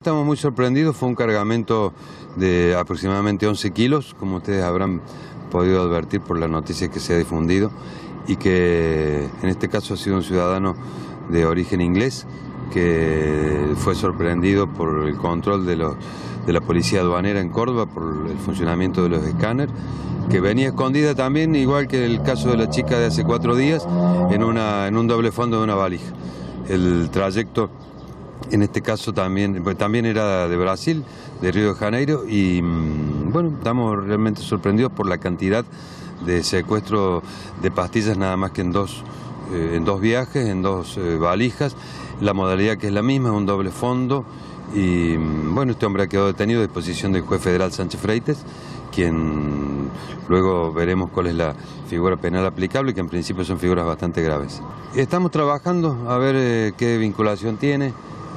estamos muy sorprendidos, fue un cargamento de aproximadamente 11 kilos, como ustedes habrán podido advertir por la noticia que se ha difundido, y que en este caso ha sido un ciudadano de origen inglés que fue sorprendido por el control de la policía aduanera en Córdoba, por el funcionamiento de los escáneres, que venía escondida también, igual que el caso de la chica de hace 4 días, en un doble fondo de una valija. El trayecto en este caso también era de Brasil, de Río de Janeiro, y bueno, estamos realmente sorprendidos por la cantidad de secuestro de pastillas, nada más que en dos viajes, en 2 valijas, la modalidad que es la misma, es un doble fondo, y bueno, este hombre ha quedado detenido a disposición del juez federal Sánchez Freites, quien luego veremos cuál es la figura penal aplicable, que en principio son figuras bastante graves. Estamos trabajando a ver qué vinculación tiene.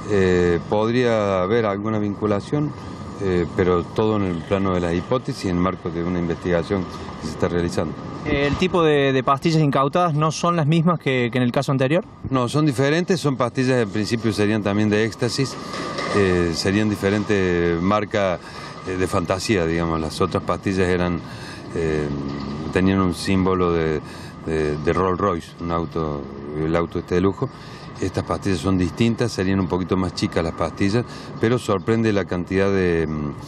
Podría haber alguna vinculación, pero todo en el plano de las hipótesis, en el marco de una investigación que se está realizando. ¿El tipo de pastillas incautadas no son las mismas que en el caso anterior? No, son diferentes, son pastillas, en principio serían también de éxtasis, serían diferentes marcas de fantasía, digamos. Las otras pastillas tenían un símbolo de Rolls Royce, el auto de lujo. Estas pastillas son distintas, serían un poquito más chicas las pastillas, pero sorprende la cantidad de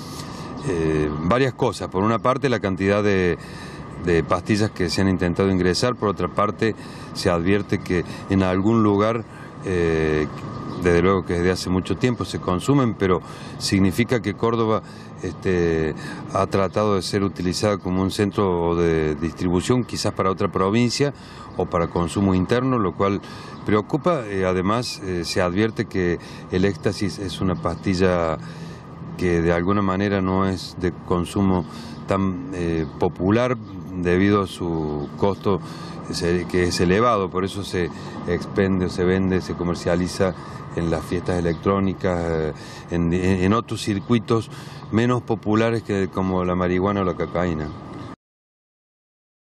varias cosas. Por una parte, la cantidad de pastillas que se han intentado ingresar, por otra parte, se advierte que en algún lugar, desde luego que desde hace mucho tiempo se consumen, pero significa que Córdoba ha tratado de ser utilizada como un centro de distribución, quizás para otra provincia o para consumo interno, lo cual preocupa. Además, se advierte que el éxtasis es una pastilla que de alguna manera no es de consumo tan popular debido a su costo que es elevado, por eso se expende, se vende, se comercializa en las fiestas electrónicas, en otros circuitos menos populares como la marihuana o la cocaína.